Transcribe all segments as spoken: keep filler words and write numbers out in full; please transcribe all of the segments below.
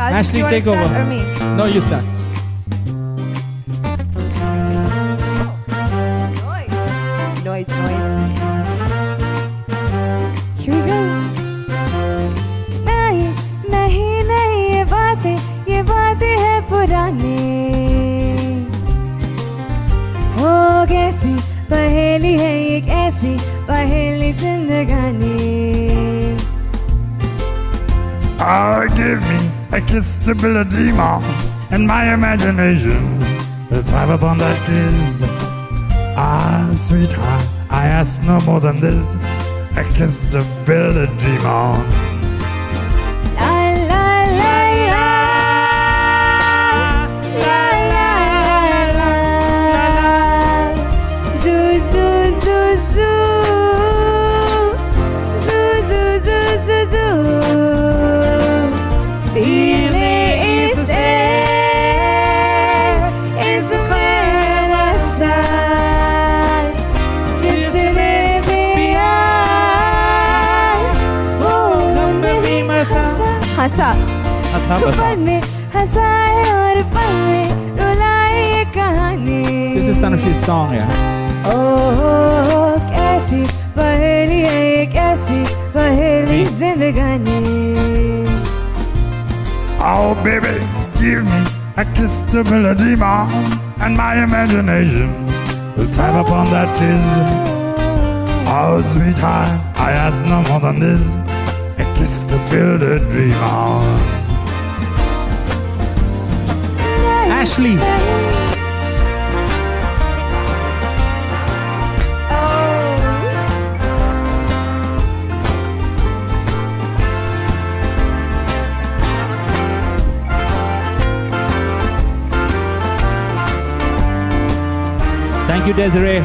Carlton, Ashley, you want take to start over. or me? No, you start. Noise. Noise, noise. Here we go. Nahi, nahi, nahi, ye baatein, ye baatein hai purani. Ho kaisi paheli hai ek aisi paheli zindagani. Oh, give me a kiss to build a dream on, and my imagination will thrive upon that kiss. Ah, sweetheart, I ask no more than this, a kiss to build a dream on. La la la la la la la la. Zoo zoo zoo zoo zoo zoo zoo zoo zoo. Dile is air is मेरा शान जिसने भी आए वो गम भी मसा हंसा हंसा बसा. पल में हंसाए और पल में रुलाए ये कहानी. This is Tanushree's song, yeah. ओह कैसी पहेली है ये कैसी पहेली जिंदगानी. Oh, baby, give me a kiss to build a dream on, and my imagination will thrive upon that kiss. Oh, sweetheart, I ask no more than this, a kiss to build a dream on. Ashley. Thank you, Desiree.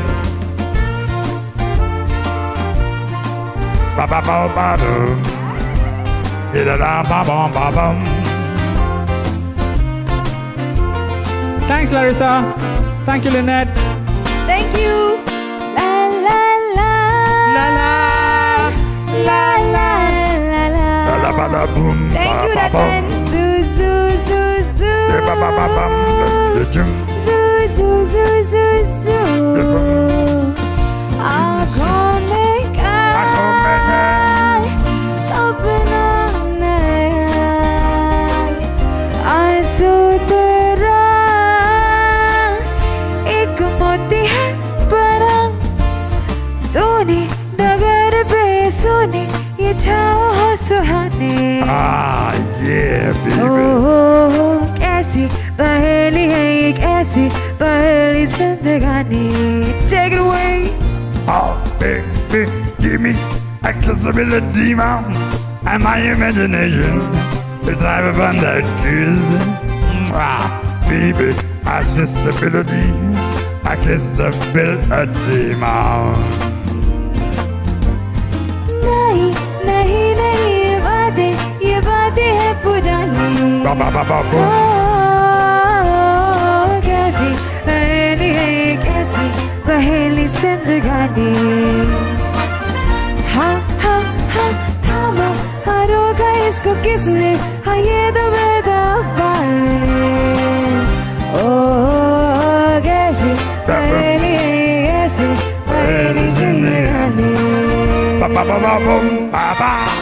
Ba ba ba ba dum, da da ba bum ba bum. Thanks, Larissa. Thank you, Lynette. Thank you. La la la La la. la la la la. La la ba la boom. Thank you, ba ba Ratan. Zoo zoo zoo zoo. bum. Ba ba ba bum. Da jum. Zoo zoo zoo zoo zoo. आँखों में आँखों में काय सपना नया आंसू तेरा एक मोती है बड़ा सोने डगर पे सोने ये छाँव हो सुहाने. Ah, yeah, baby. ओह कैसी पहेली है एक ऐसी पहेली जिंदगानी. Take it away. Oh, baby, give me a kiss to build a dream on, and my imagination will thrive upon that kiss. Ah, baby, I just to build a dream, a kiss to build a dream on. नहीं नहीं नहीं ये बातें ये बातें हैं पुरानी. Ba ba ba ba ओ boom. कैसी पहेली है ये कैसी पहेली जिंदगानी. हाँ हाँ हाँ थामा हाँ रोका इसको किसने हाँ ये तो बेदबाने. ओ कैसी पहेली है ये कैसी पहेली जिंदगानी. Ba ba ba ba boom. Ba ba.